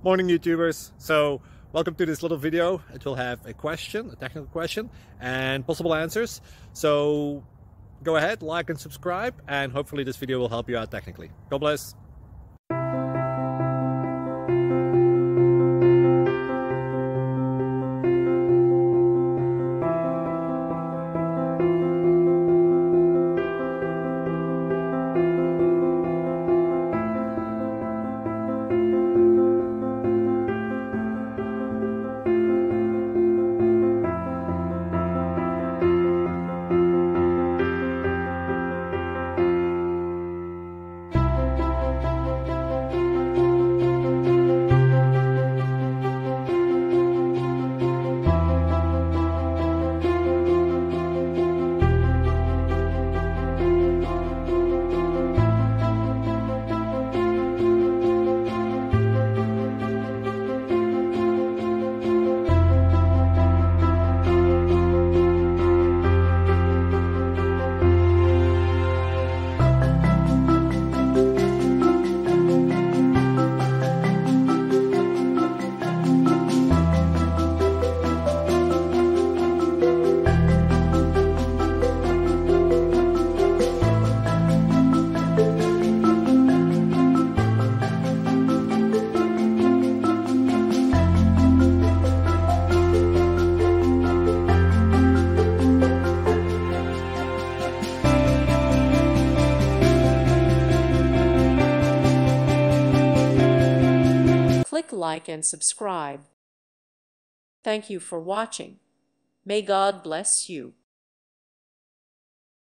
Morning YouTubers. So welcome to this little video. It will have a question, a technical question, and possible answers. So go ahead, like and subscribe, and hopefully this video will help you out technically. God bless. Click like and subscribe. Thank you for watching. May God bless you.